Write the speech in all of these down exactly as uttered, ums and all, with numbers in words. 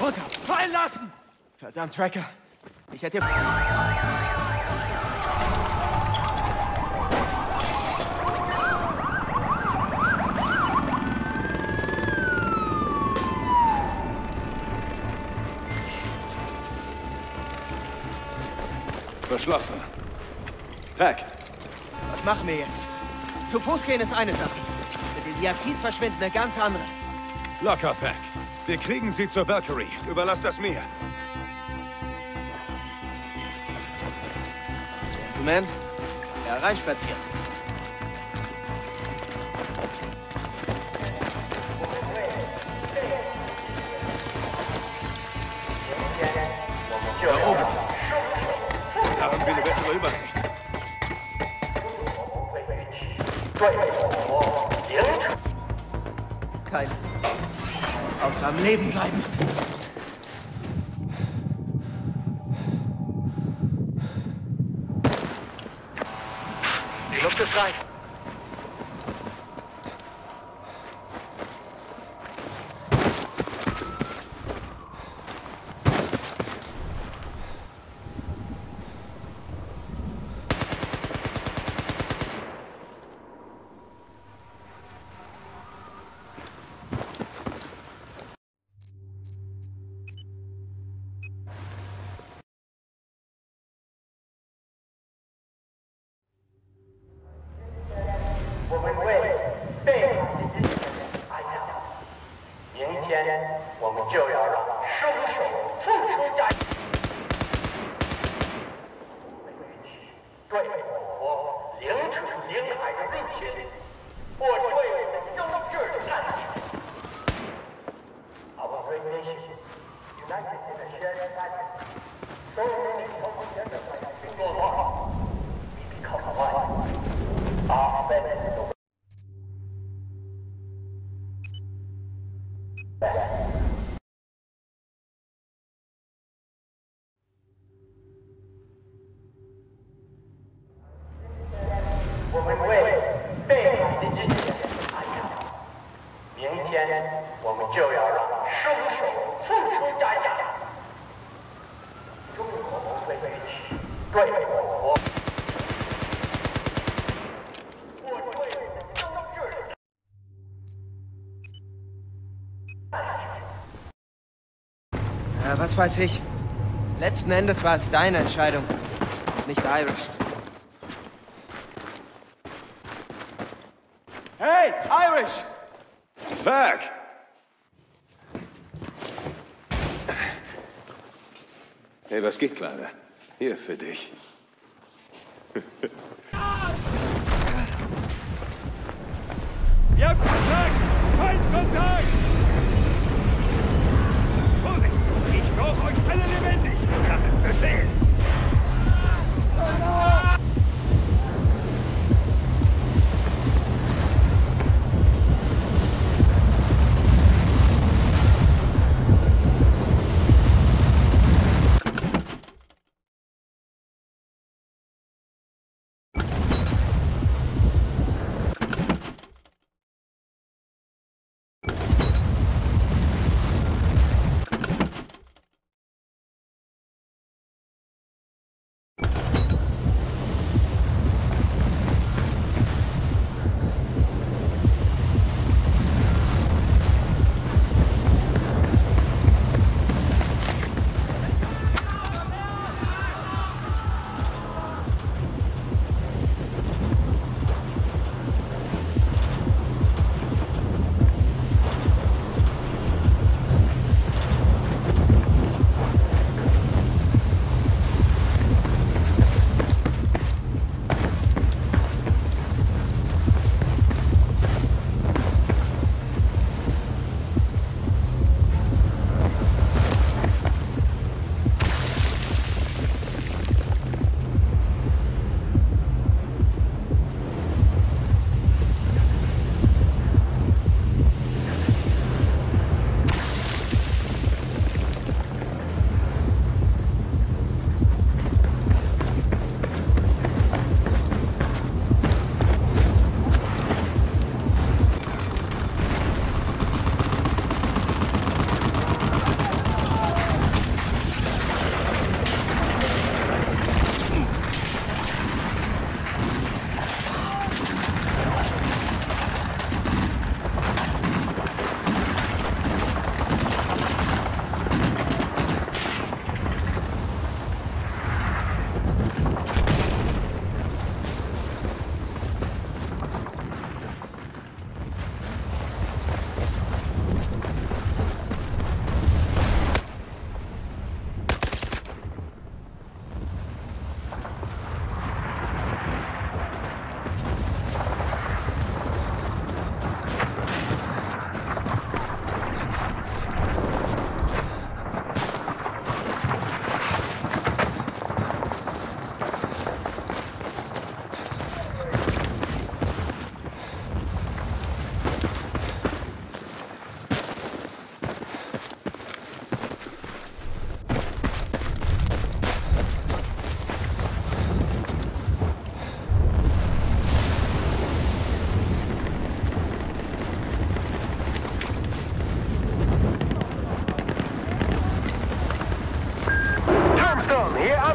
Runter! Fallen lassen! Verdammt, Tracker. Ich hätte... Verschlossen. Weg! Was machen wir jetzt? Zu Fuß gehen ist eine Sache. Mit den V I Ps verschwinden eine ganz andere. Locker, Pack. Wir kriegen sie zur Valkyrie. Überlass das mir. Gentlemen, hereinspaziert. Da oben. Da haben wir eine bessere Übersicht. Keine. Außer am Leben bleiben. Die Luft ist rein. Ja, was weiß ich. Letzten Endes war es deine Entscheidung, nicht Irishs. Hey, Irish! Weg! Hey, was geht, Kleiner? Hier für dich. Ihr habt Kontakt! Feindkontakt! Vorsicht! Ich brauche euch alle lebendig! Das ist Befehl!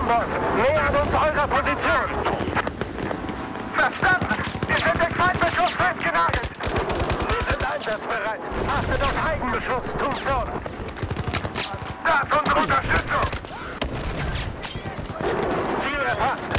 NoZz. Nähern uns eurer Position. Verstanden! Wir sind in Feindbeschuss festgenagelt! Wir sind einsatzbereit. Achtet auf Eigenbeschuss, tut so. Da ist unsere Unterstützung! Ziel erfasst.